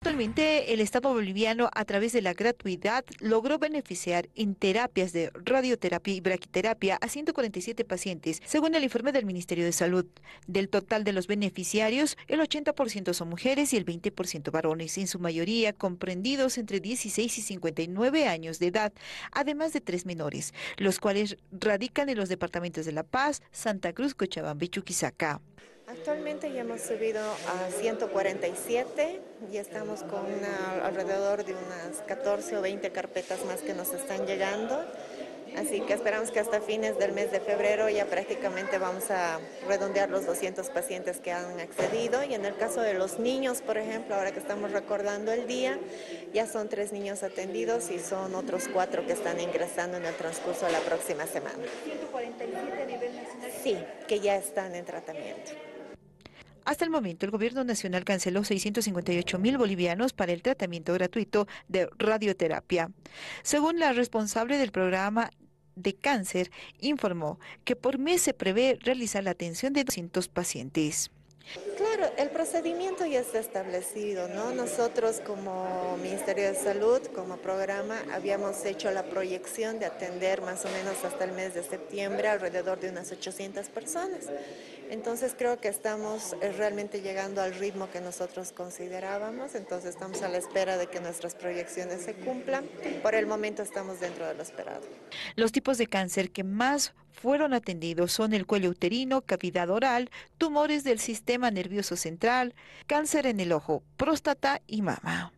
Actualmente, el Estado boliviano, a través de la gratuidad, logró beneficiar en terapias de radioterapia y braquiterapia a 147 pacientes, según el informe del Ministerio de Salud. Del total de los beneficiarios, el 80% son mujeres y el 20% varones, en su mayoría comprendidos entre 16 y 59 años de edad, además de 3 menores, los cuales radican en los departamentos de La Paz, Santa Cruz, Cochabamba y Chuquisaca. Actualmente ya hemos subido a 147 y estamos con alrededor de unas 14 o 20 carpetas más que nos están llegando. Así que esperamos que hasta fines del mes de febrero ya prácticamente vamos a redondear los 200 pacientes que han accedido. Y en el caso de los niños, por ejemplo, ahora que estamos recordando el día, ya son 3 niños atendidos y son otros 4 que están ingresando en el transcurso de la próxima semana. 147 a nivel nacional. Sí, que ya están en tratamiento. Hasta el momento, el gobierno nacional canceló 658.000 bolivianos para el tratamiento gratuito de radioterapia. Según la responsable del programa de cáncer, informó que por mes se prevé realizar la atención de 200 pacientes. Claro, el procedimiento ya está establecido, ¿no? Nosotros como Ministerio de Salud, como programa, habíamos hecho la proyección de atender más o menos hasta el mes de septiembre alrededor de unas 800 personas. Entonces creo que estamos realmente llegando al ritmo que nosotros considerábamos, entonces estamos a la espera de que nuestras proyecciones se cumplan. Por el momento estamos dentro de lo esperado. Los tipos de cáncer que más fueron atendidos son el cuello uterino, cavidad oral, tumores del sistema nervioso central, cáncer en el ojo, próstata y mama.